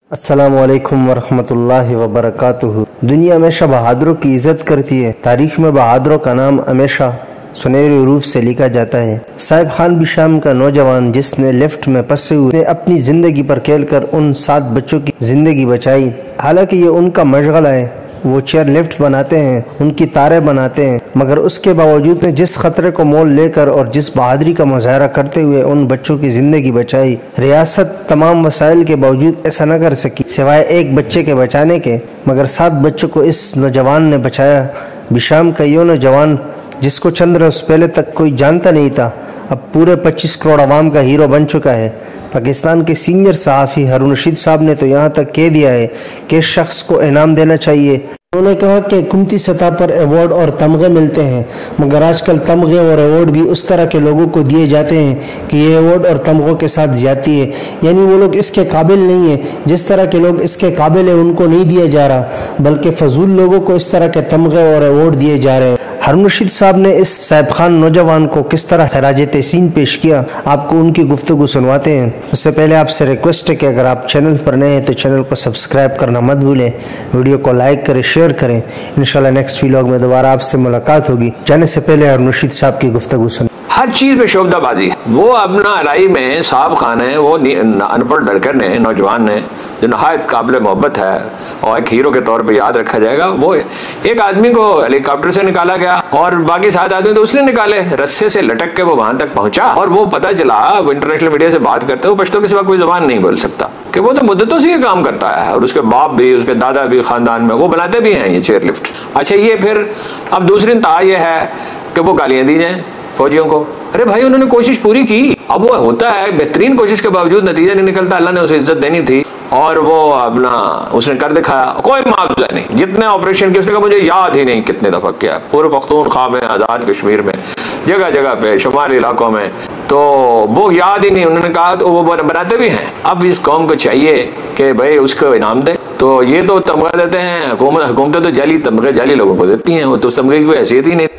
अस्सलामुअलैकुम वरहमतुल्लाहि वबरकातुहू। दुनिया हमेशा बहादुरों की इज्जत करती है। तारीख में बहादुरों का नाम हमेशा सुनहरे रूप से लिखा जाता है। साहिब खान बिशाम का नौजवान जिसने लिफ्ट में फंसे हुए अपनी जिंदगी पर खेलकर उन 7 बच्चों की जिंदगी बचाई। हालांकि ये उनका मशगला है, वो चेयर लिफ्ट बनाते हैं, उनकी तारें बनाते हैं, मगर उसके बावजूद जिस खतरे को मोल लेकर और जिस बहादुरी का मुजाहरा करते हुए उन बच्चों की जिंदगी बचाई। रियासत तमाम वसाइल के बावजूद ऐसा न कर सकी सिवाय एक बच्चे के बचाने के, मगर 7 बच्चों को इस नौजवान ने बचाया। बिशाम का ये नौजवान जिसको चंद रोज पहले तक कोई जानता नहीं था, अब पूरे 25 करोड़ आवाम का हीरो बन चुका है। पाकिस्तान के सीनियर सहाफ़ी हारून रशीद साहब ने तो यहाँ तक कह दिया है कि इस शख्स को इनाम देना चाहिए। उन्होंने कहा कि हुकूमती सतह पर अवार्ड और तमगे मिलते हैं, मगर आजकल तमगे और अवार्ड भी उस तरह के लोगों को दिए जाते हैं कि ये अवार्ड और तमगों के साथ ज्यादती है, यानी वो लोग इसके काबिल नहीं है। जिस तरह के लोग इसके काबिल है उनको नहीं दिया जा रहा, बल्कि फजूल लोगों को इस तरह के तमगे और अवार्ड दिए जा रहे हैं। हारून रशीद साहब ने इस साहिब खान नौजवान को किस तरह खराज तहसीन पेश किया, आपको उनकी गुफ्तगू सुनवाते हैं। उससे पहले आपसे रिक्वेस्ट है कि अगर आप चैनल पर नए हैं तो चैनल को सब्सक्राइब करना मत भूलें, वीडियो को लाइक करें, शेयर करें। इंशाल्लाह नेक्स्ट व्लॉग में दोबारा आपसे मुलाकात होगी। जाने से पहले हारून रशीद साहब की गुफ्तगू सुन। हर चीज में शोबदाबाजी। वो अपना अलाई में साहब खान है, वो अनपढ़ लड़के ने, नौजवान ने, जो नहायत काबिल मोहब्बत है और एक हीरो के तौर पे याद रखा जाएगा। वो एक आदमी को हेलीकॉप्टर से निकाला गया और बाकी 7 आदमी तो उसने निकाले, रस्से से लटक के वो वहां तक पहुंचा। और वो पता चला, वो इंटरनेशनल मीडिया से बात करते, वो पश्तो के सिवा कोई जबान नहीं बोल सकता, कि वो तो मुद्दतों से ये काम करता है और उसके बाप भी, उसके दादा भी खानदान में वो बनाते भी हैं ये चेयर लिफ्ट। अच्छा, ये फिर अब दूसरी इंतहा ये है कि वो गालियां दी जाए फौजियों को। अरे भाई, उन्होंने कोशिश पूरी की। अब वो होता है बेहतरीन कोशिश के बावजूद नतीजा नहीं निकलता। अल्लाह ने उसे इज्जत देनी थी और वो अपना उसने कर दिखाया, कोई मुआवजा नहीं। जितने ऑपरेशन किए उसने कहा मुझे याद ही नहीं कितने दफा किया, पूरे पख्तूनख्वा में, आज़ाद कश्मीर में, जगह जगह पे, शुमाली इलाकों में, तो वो याद ही नहीं। उन्होंने कहा तो वो बनाते भी हैं। अब इस कौम को चाहिए कि भाई उसको इनाम दे। तो ये तो तमगा देते हैं, हुकूमतें तो जाली तमगे जाली लोगों को देती हैं, वो तो तमगे की कोई हैसियत ही नहीं।